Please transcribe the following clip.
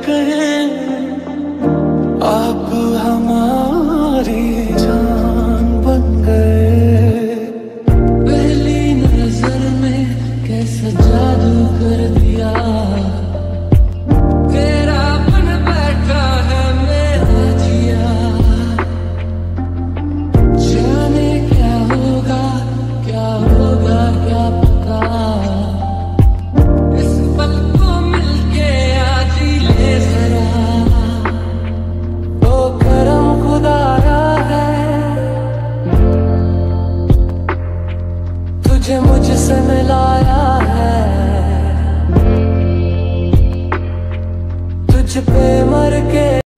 कहे आप हमारी जान बन गए। पहली नजर में कैसा जादू कर दिया, तेरा बन बैठा है मेरा जिया। जाने क्या होगा क्या होगा क्या पता, इस पल को मिलके आज ही ले जरा। ओ करम खुदाया है, तुझे मुझसे मिलाया है। तुझ पे मर के